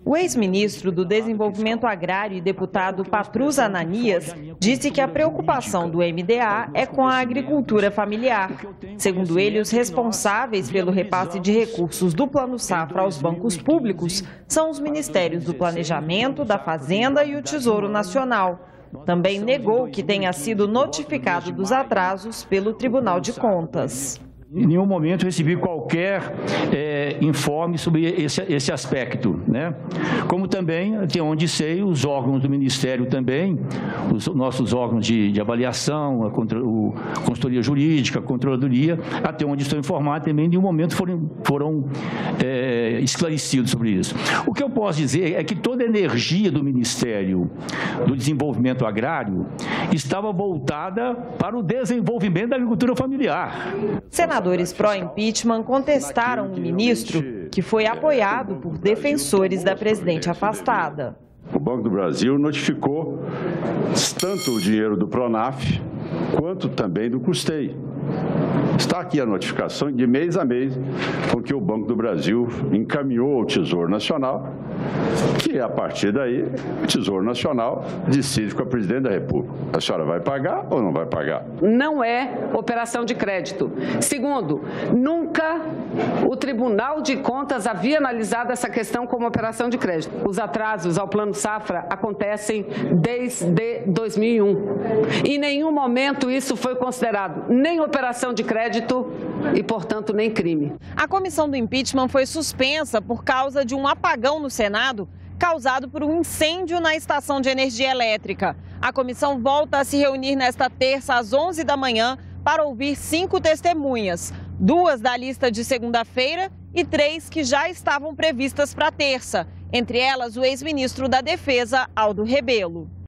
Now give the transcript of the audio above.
O ex-ministro do Desenvolvimento Agrário e deputado Patrus Ananias disse que a preocupação do MDA é com a agricultura familiar. Segundo ele, os responsáveis pelo repasse de recursos do Plano Safra aos bancos públicos são os ministérios do Planejamento, da Fazenda e o Tesouro Nacional. Também negou que tenha sido notificado dos atrasos pelo Tribunal de Contas. Em nenhum momento recebi qualquer informe sobre esse aspecto, né? Como também, até onde sei, os órgãos do Ministério também, os nossos órgãos de avaliação, a consultoria jurídica, a controladoria, até onde estou informado, também em nenhum momento foram esclarecidos sobre isso. O que eu posso dizer é que toda a energia do Ministério do Desenvolvimento Agrário estava voltada para o desenvolvimento da agricultura familiar. Senadores pró-impeachment contestaram o ministro, que foi apoiado por defensores da presidente afastada. O Banco do Brasil notificou tanto o dinheiro do Pronaf quanto também do Custeio. Está aqui a notificação de mês a mês com que o Banco do Brasil encaminhou ao Tesouro Nacional, que a partir daí o Tesouro Nacional decide com a Presidente da República. A senhora vai pagar ou não vai pagar? Não é operação de crédito. Segundo, nunca o Tribunal de Contas havia analisado essa questão como operação de crédito. Os atrasos ao Plano Safra acontecem desde 2001. Em nenhum momento isso foi considerado nem operação de crédito e, portanto, nem crime. A comissão do impeachment foi suspensa por causa de um apagão no Senado causado por um incêndio na estação de energia elétrica. A comissão volta a se reunir nesta terça às 11 da manhã para ouvir 5 testemunhas, 2 da lista de segunda-feira e 3 que já estavam previstas para terça, entre elas o ex-ministro da Defesa, Aldo Rebelo.